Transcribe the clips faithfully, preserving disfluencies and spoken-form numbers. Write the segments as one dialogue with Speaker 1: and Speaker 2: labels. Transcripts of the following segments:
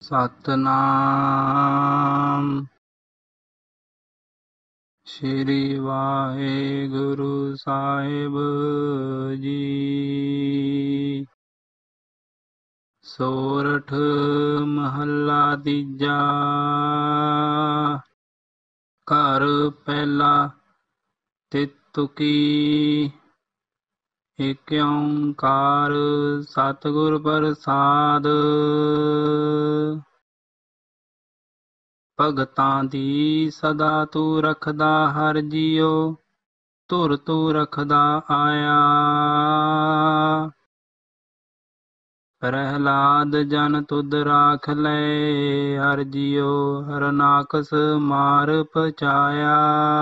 Speaker 1: ਸਤਨਾਮ ਸ਼੍ਰੀ ਵਾਹਿਗੁਰੂ ਸਾਹਿਬ ਜੀ। ਸੋਰਠ ਮਹੱਲਾ ਤੀਜਾ। ਘਰ ਪਹਿਲਾ ਤਿਤੁਕੀ। ਏਕ ਓੰਕਾਰ ਸਤਿਗੁਰ ਪ੍ਰਸਾਦ। ਭਗਤਾਂ ਦੀ ਸਦਾ ਤੂੰ ਰਖਦਾ ਹਰਿ ਜੀਉ, ਧੁਰ ਤੂੰ ਰਖਦਾ ਆਇਆ। ਪ੍ਰਹਿਲਾਦ ਜਨ ਤੁਧ ਰਾਖ ਲਏ, ਹਰਿ ਜੀਉ ਹਰਨਾਕਸ ਮਾਰ ਪਚਾਇਆ।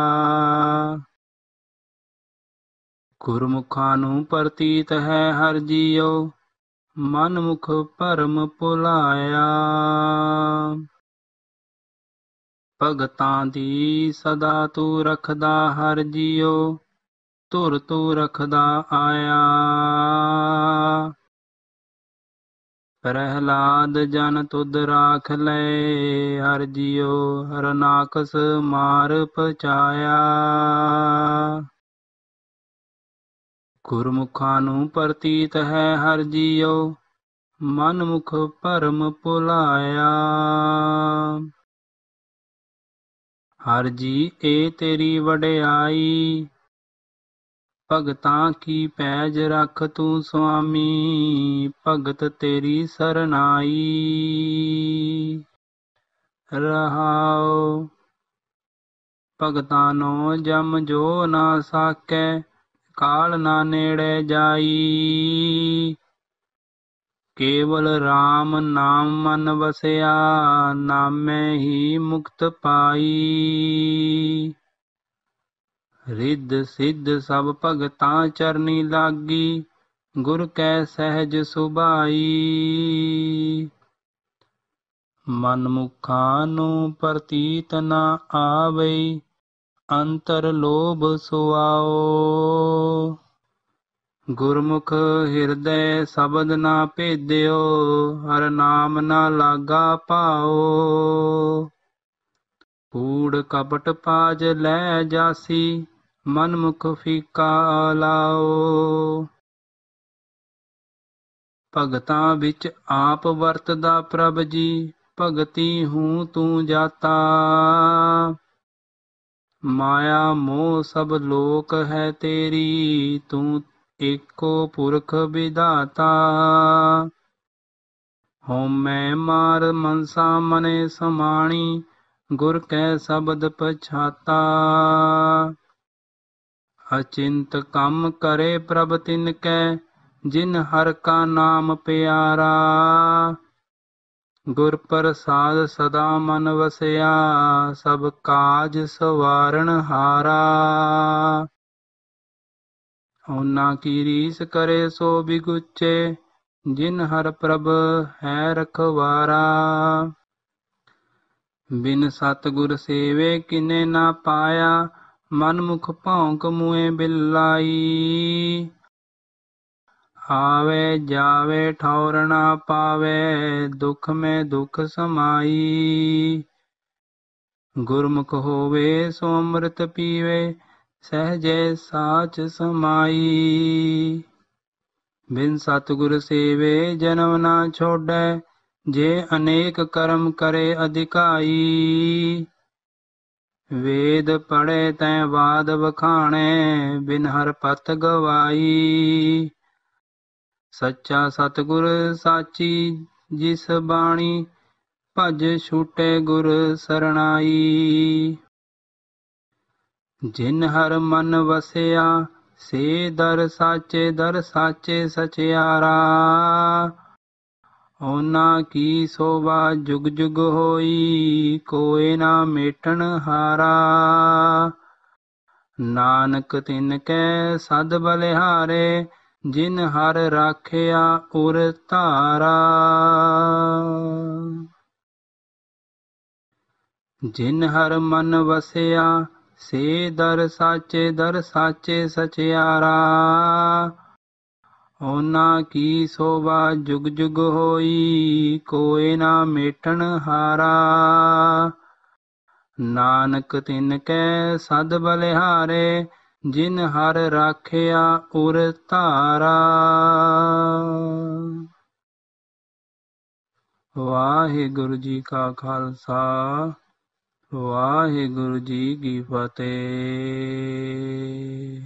Speaker 1: ਗੁਰਮੁਖਾਂ ਨੂੰ ਪ੍ਰਤੀਤ ਹੈ ਹਰਿ ਜੀਉ, ਮਨ ਮੁਖ ਭਰਮ ਭੁਲਾਇਆ। ਭਗਤਾਂ ਦੀ ਸਦਾ ਤੂੰ ਰਖਦਾ ਹਰਿ ਜੀਉ, ਧੁਰ ਤੂੰ ਰਖਦਾ ਆਇਆ। ਪ੍ਰਹਿਲਾਦ ਜਨ ਤੁਧ ਰਾਖ ਲਏ, ਹਰਿ ਜੀਉ ਹਰਨਾਕਸ ਮਾਰ ਪਚਾਇਆ। ਗੁਰਮੁਖਾਂ ਨੂੰ ਪ੍ਰਤੀਤ ਹੈ ਹਰਿ ਜੀਉ, ਮਨ ਮੁਖ ਭਰਮ ਭੁਲਾਇਆ। ਹਰਿ ਜੀ ਏ ਤੇਰੀ ਵਡਿਆਈ, ਭਗਤਾਂ ਕੀ ਪੈਜ ਰਖ ਤੂੰ ਸੁਆਮੀ। ਭਗਤ ਤੇਰੀ ਸਰਨਾਈ। ਰਹਾਉ ਭਗਤਾਂ ਨੋ ਜਮ ਜੋ ਨਾ ਸਾਕੈ, ਕਾਲ ਨਾ ਨੇੜੇ ਜਾਈ। ਕੇਵਲ ਰਾਮ ਨਾਮ ਮਨ ਵਸਿਆ, ਨਾਮੈ ਹੀ ਮੁਕਤ ਪਾਈ। ਰਿੱਧ ਸਿੱਧ ਸਭ ਭਗਤਾਂ ਚਰਨੀ ਲਾਗੀ, ਗੁਰ ਕੈ ਸਹਿਜ ਸੁਭਾਈ। ਮਨਮੁਖਾਂ ਨੂੰ ਪ੍ਰਤੀਤ ਨਾ ਆਵਈ, ਅੰਤਰ ਲੋਭ ਸੁਆਓ। ਗੁਰਮੁਖ ਹਿਰਦੈ ਸ਼ਬਦ ਨਾ ਭੇਦਿਓ, ਹਰਿ ਨਾਮ ਨਾ ਲਾਗਾ ਭਾਓ। ਕੂੜ ਕਪਟ ਪਾਜ ਲੈ ਜਾਸੀ, ਮਨ ਮੁਖ ਫੀਕਾ ਲਾਓ। ਭਗਤਾਂ ਵਿੱਚ ਆਪ ਵਰਤਦਾ ਪ੍ਰਭ ਜੀ, ਭਗਤੀ ਹੂੰ ਤੂੰ ਜਾਤਾ। ਮਾਇਆ ਮੋਹ ਸਭ ਲੋਕ ਹੈ ਤੇਰੀ, ਤੂੰ ਏਕੋ ਪੁਰਖ ਵਿਧਾਤਾ। ਹਉਮੈ ਮਾਰ ਮਨਸਾ ਮਨੇ ਸਮਾਣੀ, ਗੁਰ ਕੈ ਸ਼ਬਦ ਪਛਾਤਾ। ਅਚਿੰਤ ਕੰਮ ਕਰੇ ਪ੍ਰਭ ਤਿਨ ਕੈ, ਜਿਨ ਹਰਿ ਕਾ ਨਾਮ ਪਿਆਰਾ। ਗੁਰ ਪ੍ਰਸਾਦ ਸਦਾ ਮਨ ਵਸਿਆ, ਸਭ ਕਾਜ ਸਵਾਰਣ ਹਾਰਾ। ਉਹਨਾਂ ਕੀ ਰੀਸ ਕਰੇ ਸੋ ਬਿਗੁਚੇ, ਜਿਨ ਹਰਿ ਪ੍ਰਭ ਹੈ ਰਖਵਾਰਾ। ਬਿਨ ਸਤਿਗੁਰ ਸੇਵੇ ਕਿਨੇ ਨਾ ਪਾਇਆ, ਮਨ ਮੁਖ ਭੌਂਕ ਮੁਏ ਬਿਲਾਈ। ਆਵੇ ਜਾਵੇ ਠੌਰ ਨਾ ਪਾਵੇ, ਦੁਖ ਮੈਂ ਦੁਖ ਸਮਾਈ। ਗੁਰਮੁਖ ਹੋਵੇ ਸੋ ਅੰਮ੍ਰਿਤ ਪੀਵੇ, ਸਹਿਜੇ ਸਾਚ ਸਮਾਈ। ਬਿਨ ਸਤਿਗੁਰ ਸੇਵੇ ਜਨਮ ਨਾ ਛੋਡੈ, ਜੇ ਅਨੇਕ ਕਰਮ ਕਰੇ ਅਧਿਕਾਈ। ਵੇਦ ਪੜ੍ਹੇ ਤੈਂ ਬਾਦ ਵਖਾਣੈ, ਬਿਨ ਹਰਿ ਪਤ ਗਵਾਈ। ਸੱਚਾ ਸਤਿਗੁਰ ਸਾਚੀ ਜਿਸ ਬਾਣੀ, ਭਜ ਛੂਟੇ ਗੁਰ ਸਰਣਾਈ। ਜਿਨ ਹਰਿ ਮਨ ਵਸਿਆ, ਸੇ ਦਰ ਸਾਚੇ ਦਰ ਸਾਚੇ ਸਚਿਆਰਾ। ਉਹਨਾਂ ਕੀ ਸੋਭਾ ਜੁਗ ਜੁਗ ਹੋਈ, ਕੋਇ ਨਾ ਮੇਟਣ ਹਾਰਾ। ਨਾਨਕ ਤਿਨ ਕੈ ਸਦ ਬਲਿਹਾਰੇ, ਜਿਨ ਹਰਿ ਰਾਖਿਆ ਉਰ ਧਾਰਾ। ਜਿਨ ਹਰਿ ਮਨ ਵਸਿਆ, ਸੇ ਦਰ ਸਾਚੇ ਦਰ ਸਾਚੇ ਸਚਿਆਰਾ। ਉਹਨਾਂ ਕੀ ਸੋਭਾ ਜੁਗ ਜੁਗ ਹੋਈ, ਕੋਇ ਨਾ ਮੇਟਣ ਹਾਰਾ। ਨਾਨਕ ਤਿਨ ਕੈ ਸਦ ਬਲਿਹਾਰੇ, ਜਿਨ ਹਰ ਰਾਖਿਆ ਉਰ ਧਾਰਾ। ਵਾਹਿਗੁਰੂ ਜੀ ਕਾ ਖਾਲਸਾ, ਵਾਹਿਗੁਰੂ ਜੀ ਕੀ ਫਤਿਹ।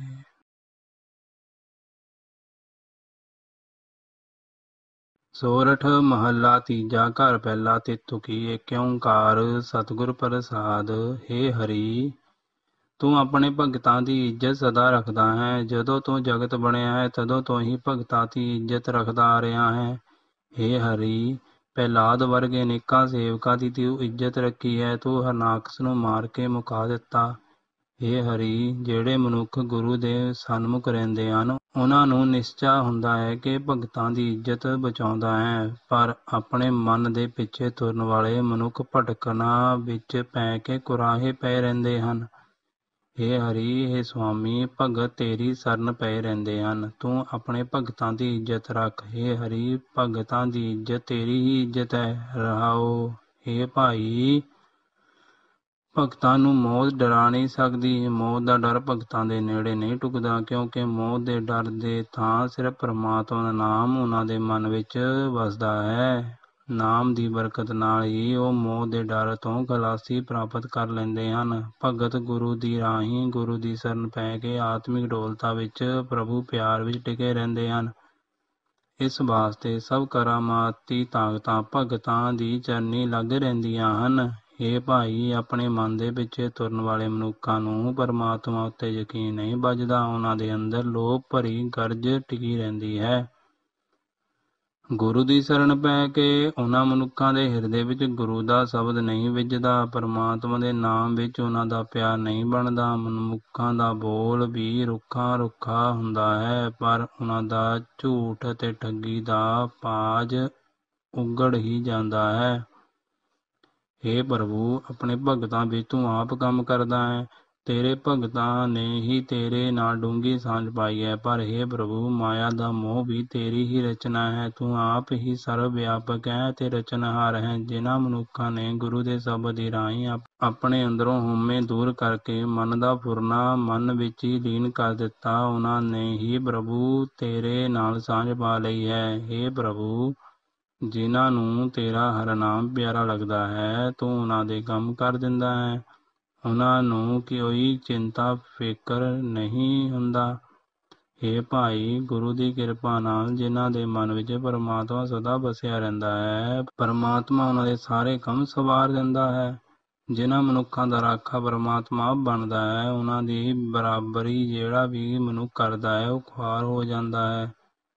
Speaker 1: ਸੋਰਠ ਮਹੱਲਾ ਤੀਜਾ। ਘਰ ਪਹਿਲਾ ਤਿਤੁਕੀ। ਏਕ ਓੰਕਾਰ ਸਤਿਗੁਰ ਪ੍ਰਸਾਦ। ਹੇ ਹਰੀ, ਤੂੰ ਆਪਣੇ ਭਗਤਾਂ ਦੀ ਇੱਜ਼ਤ ਸਦਾ ਰੱਖਦਾ ਹੈ। ਜਦੋਂ ਤੋਂ ਜਗਤ ਬਣਿਆ ਹੈ ਤਦੋਂ ਤੋਂ ਹੀ ਭਗਤਾਂ ਦੀ ਇੱਜ਼ਤ ਰੱਖਦਾ ਆ ਰਿਹਾ ਹੈ। ਹੇ ਹਰੀ, ਪ੍ਰਹਿਲਾਦ ਵਰਗੇ ਅਨੇਕਾਂ ਸੇਵਕਾਂ ਦੀ ਤੂੰ ਇੱਜ਼ਤ ਰੱਖੀ ਹੈ। ਤੂੰ ਹਰਨਾਕਸ਼ ਨੂੰ ਮਾਰ ਕੇ ਮੁਕਾ ਦਿੱਤਾ। ਹੇ ਹਰੀ, ਜਿਹੜੇ ਮਨੁੱਖ ਗੁਰੂ ਦੇ ਸਨਮੁਖ ਰਹਿੰਦੇ ਹਨ ਉਹਨਾਂ ਨੂੰ ਨਿਸ਼ਚਾ ਹੁੰਦਾ ਹੈ ਕਿ ਭਗਤਾਂ ਦੀ ਇੱਜ਼ਤ ਬਚਾਉਂਦਾ ਹੈ, ਪਰ ਆਪਣੇ ਮਨ ਦੇ ਪਿੱਛੇ ਤੁਰਨ ਵਾਲੇ ਮਨੁੱਖ ਭਟਕਣਾ ਵਿੱਚ ਪੈ ਕੇ ਕੁਰਾਹੇ ਪਏ ਰਹਿੰਦੇ ਹਨ। ਹੇ ਹਰੀ, ਹੇ ਸੁਆਮੀ, ਭਗਤ ਤੇਰੀ ਸ਼ਰਨ ਪਏ ਰਹਿੰਦੇ ਹਨ। ਤੂੰ ਆਪਣੇ ਭਗਤਾਂ ਦੀ ਇੱਜ਼ਤ ਰੱਖ। ਹੇ ਹਰੀ, ਭਗਤਾਂ ਦੀ ਇੱਜ਼ਤ ਤੇਰੀ ਹੀ ਇੱਜ਼ਤ ਹੈ। ਰਹਾਓ। ਹੇ ਭਾਈ, ਭਗਤਾਂ ਨੂੰ ਮੌਤ ਡਰਾ ਨਹੀਂ ਸਕਦੀ। ਮੌਤ ਦਾ ਡਰ ਭਗਤਾਂ ਦੇ ਨੇੜੇ ਨਹੀਂ ਢੁਕਦਾ, ਕਿਉਂਕਿ ਮੌਤ ਦੇ ਡਰ ਦੇ ਥਾਂ ਸਿਰਫ ਪਰਮਾਤਮਾ ਦਾ ਨਾਮ ਉਹਨਾਂ ਦੇ ਮਨ ਵਿੱਚ ਵਸਦਾ ਹੈ। ਨਾਮ ਦੀ ਬਰਕਤ ਨਾਲ ਹੀ ਉਹ ਮੌਤ ਦੇ ਡਰ ਤੋਂ ਖਲਾਸੀ ਪ੍ਰਾਪਤ ਕਰ ਲੈਂਦੇ ਹਨ। ਭਗਤ ਗੁਰੂ ਦੀ ਰਾਹੀਂ ਗੁਰੂ ਦੀ ਸ਼ਰਨ ਪੈ ਕੇ ਆਤਮਿਕ ਡੋਲਤਾ ਵਿੱਚ ਪ੍ਰਭੂ ਪਿਆਰ ਵਿੱਚ ਟਿਕੇ ਰਹਿੰਦੇ ਹਨ। ਇਸ ਵਾਸਤੇ ਸਭ ਕਰਾਮਾਤੀ ਤਾਕਤਾਂ ਭਗਤਾਂ ਦੀ ਚਰਨੀ ਲੱਗ ਰਹਿੰਦੀਆਂ ਹਨ। ਹੇ ਭਾਈ, ਆਪਣੇ ਮਨ ਦੇ ਪਿੱਛੇ ਤੁਰਨ ਵਾਲੇ ਮਨੁੱਖਾਂ ਨੂੰ ਪਰਮਾਤਮਾ ਉੱਤੇ ਯਕੀਨ ਨਹੀਂ ਬੱਝਦਾ। ਉਹਨਾਂ ਦੇ ਅੰਦਰ ਲੋਭ ਭਰੀ ਗਰਜ ਟਿਕੀ ਰਹਿੰਦੀ ਹੈ। ਗੁਰੂ ਦੀ ਸ਼ਰਨ ਪੈ ਕੇ ਉਹਨਾਂ ਮਨੁੱਖਾਂ ਦੇ ਹਿਰਦੇ ਵਿੱਚ ਗੁਰੂ ਦਾ ਸ਼ਬਦ ਨਹੀਂ ਵਿੱਜਦਾ। ਪਰਮਾਤਮਾ ਦੇ ਨਾਮ ਵਿੱਚ ਉਹਨਾਂ ਦਾ ਪਿਆਰ ਨਹੀਂ ਬਣਦਾ। ਮਨੁੱਖਾਂ ਦਾ ਬੋਲ ਵੀ ਰੁੱਖਾ ਰੁੱਖਾ ਹੁੰਦਾ ਹੈ, ਪਰ ਉਹਨਾਂ ਦਾ ਝੂਠ ਅਤੇ ਠੱਗੀ ਦਾ ਪਾਜ ਉਗੜ ਹੀ ਜਾਂਦਾ ਹੈ। ਹੇ ਪ੍ਰਭੂ, ਆਪਣੇ ਭਗਤਾਂ ਵਿੱਚ ਤੂੰ ਆਪ ਕੰਮ ਕਰਦਾ ਹੈ। ਤੇਰੇ ਭਗਤਾਂ ਨੇ ਹੀ ਤੇਰੇ ਨਾਲ ਡੂੰਘੀ ਸਾਂਝ ਪਾਈ ਹੈ। ਪਰ ਹੇ ਪ੍ਰਭੂ, ਮਾਇਆ ਦਾ ਮੋਹ ਵੀ ਤੇਰੀ ਹੀ ਰਚਨਾ ਹੈ। ਤੂੰ ਆਪ ਹੀ ਸਰਵ ਵਿਆਪਕ ਹੈ ਅਤੇ ਰਚਨਹਾਰ ਹੈ। ਜਿਨ੍ਹਾਂ ਮਨੁੱਖਾਂ ਨੇ ਗੁਰੂ ਦੇ ਸ਼ਬਦ ਦੀ ਰਾਹੀਂ ਆਪਣੇ ਅੰਦਰੋਂ ਹਉਮੈ ਦੂਰ ਕਰਕੇ ਮਨ ਦਾ ਫੁਰਨਾ ਮਨ ਵਿੱਚ ਹੀ ਲੀਨ ਕਰ ਦਿੱਤਾ, ਉਹਨਾਂ ਨੇ ਹੀ ਪ੍ਰਭੂ ਤੇਰੇ ਨਾਲ ਸਾਂਝ ਪਾ ਲਈ ਹੈ। ਹੇ ਪ੍ਰਭੂ, ਜਿਨ੍ਹਾਂ ਨੂੰ ਤੇਰਾ ਹਰ ਨਾਮ ਪਿਆਰਾ ਲੱਗਦਾ ਹੈ, ਤੂੰ ਉਹਨਾਂ ਦੇ ਕੰਮ ਕਰ ਦਿੰਦਾ ਹੈ। ਉਹਨਾਂ ਨੂੰ ਕੋਈ ਚਿੰਤਾ ਫਿਕਰ ਨਹੀਂ ਹੁੰਦਾ। ਹੇ ਭਾਈ, ਗੁਰੂ ਦੀ ਕਿਰਪਾ ਨਾਲ ਜਿਨ੍ਹਾਂ ਦੇ ਮਨ ਵਿੱਚ ਪਰਮਾਤਮਾ ਸਦਾ ਵਸਿਆ ਰਹਿੰਦਾ ਹੈ, ਪਰਮਾਤਮਾ ਉਹਨਾਂ ਦੇ ਸਾਰੇ ਕੰਮ ਸਵਾਰ ਦਿੰਦਾ ਹੈ। ਜਿਨ੍ਹਾਂ ਮਨੁੱਖਾਂ ਦਾ ਰਾਖਾ ਪਰਮਾਤਮਾ ਆਪ ਬਣਦਾ ਹੈ, ਉਹਨਾਂ ਦੀ ਬਰਾਬਰੀ ਜਿਹੜਾ ਵੀ ਮਨੁੱਖ ਕਰਦਾ ਹੈ ਉਹ ਖੁਆਰ ਹੋ ਜਾਂਦਾ ਹੈ।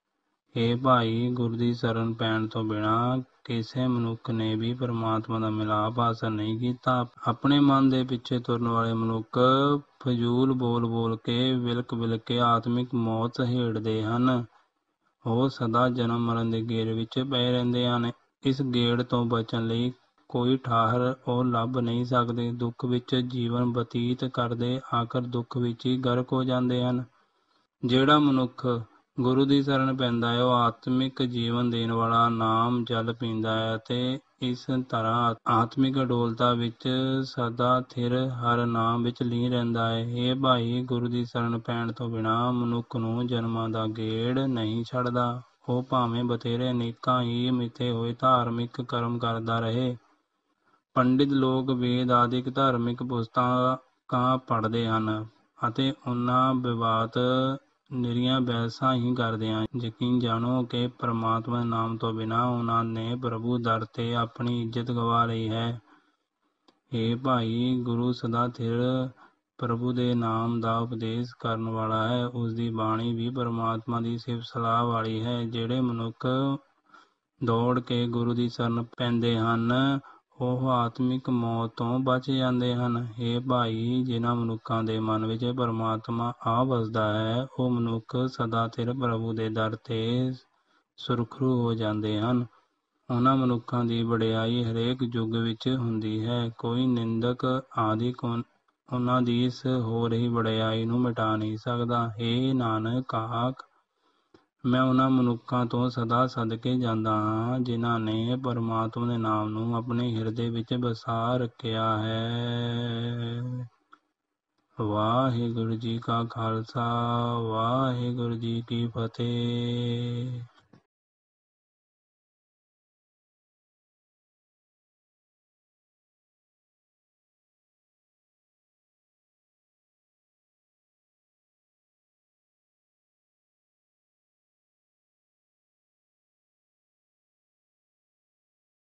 Speaker 1: ਹੇ ਭਾਈ, ਗੁਰੂ ਦੀ ਸ਼ਰਨ ਪੈਣ ਤੋਂ ਬਿਨਾਂ ਕਿਸੇ ਮਨੁੱਖ ਨੇ ਵੀ ਪਰਮਾਤਮਾ ਦਾ ਮਿਲਾਪ ਹਾਸਲ ਨਹੀਂ ਕੀਤਾ। ਆਪਣੇ ਮਨ ਦੇ ਪਿੱਛੇ ਤੁਰਨ ਵਾਲੇ ਮਨੁੱਖ ਫਜ਼ੂਲ ਬੋਲ ਬੋਲ ਕੇ ਵਿਲਕ ਵਿਲਕ ਕੇ ਆਤਮਿਕ ਮੌਤ ਸਹੇੜਦੇ ਹਨ। ਉਹ ਸਦਾ ਜਨਮ ਮਰਨ ਦੇ ਗੇੜ ਵਿੱਚ ਪਏ ਰਹਿੰਦੇ ਹਨ। ਇਸ ਗੇੜ ਤੋਂ ਬਚਣ ਲਈ ਕੋਈ ਠਾਹਰ ਉਹ ਲੱਭ ਨਹੀਂ ਸਕਦੇ। ਦੁੱਖ ਵਿੱਚ ਜੀਵਨ ਬਤੀਤ ਕਰਦੇ ਆਖਰ ਦੁੱਖ ਵਿੱਚ ਹੀ ਗਰਕ ਹੋ ਜਾਂਦੇ ਹਨ। ਜਿਹੜਾ ਮਨੁੱਖ ਗੁਰੂ ਦੀ ਸ਼ਰਨ ਪੈਂਦਾ ਹੈ, ਉਹ ਆਤਮਿਕ ਜੀਵਨ ਦੇਣ ਵਾਲਾ ਨਾਮ ਜਲ ਪੀਂਦਾ ਹੈ ਅਤੇ ਇਸ ਤਰ੍ਹਾਂ ਆਤਮਿਕ ਅਡੋਲਤਾ ਵਿੱਚ ਸਦਾ ਥਿਰ ਹਰ ਨਾਮ ਵਿੱਚ ਲੀਨ ਰਹਿੰਦਾ ਹੈ। ਹੇ ਭਾਈ, ਗੁਰੂ ਦੀ ਸ਼ਰਨ ਪੈਣ ਤੋਂ ਬਿਨਾਂ ਮਨੁੱਖ ਨੂੰ ਜਨਮਾਂ ਦਾ ਗੇੜ ਨਹੀਂ ਛੱਡਦਾ। ਉਹ ਭਾਵੇਂ ਬਥੇਰੇ ਅਨੇਕਾਂ ਹੀ ਮਿੱਥੇ ਹੋਏ ਧਾਰਮਿਕ ਕਰਮ ਕਰਦਾ ਰਹੇ। ਪੰਡਿਤ ਲੋਕ ਵੇਦ ਆਦਿਕ ਧਾਰਮਿਕ ਪੁਸਤਕਾਂ ਪੜ੍ਹਦੇ ਹਨ ਅਤੇ ਉਹਨਾਂ ਵਿਵਾਦ ਨਿਰੀਆਂ ਬਹਿਸਾਂ ਹੀ ਕਰਦੇ ਹਨ। ਯਕੀਨ ਜਾਣੋ ਕਿ ਪਰਮਾਤਮਾ ਦੇ ਨਾਮ ਤੋਂ ਬਿਨਾਂ ਉਹਨਾਂ ਨੇ ਪ੍ਰਭੂ ਦਰ ਤੇ ਆਪਣੀ ਇੱਜ਼ਤ ਗਵਾ ਲਈ ਹੈ। ਹੇ ਭਾਈ, ਗੁਰੂ ਸਦਾ ਥਿਰ ਪ੍ਰਭੂ ਦੇ ਨਾਮ ਦਾ ਉਪਦੇਸ਼ ਕਰਨ ਵਾਲਾ ਹੈ। ਉਸ ਦੀ ਬਾਣੀ ਵੀ ਪਰਮਾਤਮਾ ਦੀ ਸਿਫਤ ਸਲਾਹ ਵਾਲੀ ਹੈ। ਜਿਹੜੇ ਮਨੁੱਖ ਦੌੜ ਕੇ ਗੁਰੂ ਦੀ ਸ਼ਰਨ ਪੈਂਦੇ ਹਨ, ਉਹ ਆਤਮਿਕ ਮੌਤ ਤੋਂ ਬਚ ਜਾਂਦੇ ਹਨ। ਹੇ ਭਾਈ, ਜਿਨ੍ਹਾਂ ਮਨੁੱਖਾਂ ਦੇ ਮਨ ਵਿੱਚ ਪਰਮਾਤਮਾ ਆ ਵਸਦਾ ਹੈ, ਉਹ ਮਨੁੱਖ ਸਦਾ ਥਿਰ ਪ੍ਰਭੂ ਦੇ ਦਰ ਤੇ ਸੁਰਖਰੂ ਹੋ ਜਾਂਦੇ ਹਨ। ਉਹਨਾਂ ਮਨੁੱਖਾਂ ਦੀ ਵਡਿਆਈ ਹਰੇਕ ਯੁੱਗ ਵਿੱਚ ਹੁੰਦੀ ਹੈ। ਕੋਈ ਨਿੰਦਕ ਆਦਿਕ ਉਹਨਾਂ ਦੀ ਇਸ ਹੋ ਰਹੀ ਵਡਿਆਈ ਨੂੰ ਮਿਟਾ ਨਹੀਂ ਸਕਦਾ। ਹੇ ਨਾਨਕ, ਆਖ ਮੈਂ ਉਹਨਾਂ ਮਨੁੱਖਾਂ ਤੋਂ ਸਦਾ ਸਦਕੇ ਜਾਂਦਾ ਹਾਂ ਜਿਨ੍ਹਾਂ ਨੇ ਪਰਮਾਤਮਾ ਦੇ ਨਾਮ ਨੂੰ ਆਪਣੇ ਹਿਰਦੇ ਵਿੱਚ ਵਸਾ ਰੱਖਿਆ ਹੈ। ਵਾਹਿਗੁਰੂ ਜੀ ਕਾ ਖਾਲਸਾ, ਵਾਹਿਗੁਰੂ ਜੀ ਕੀ ਫਤਿਹ।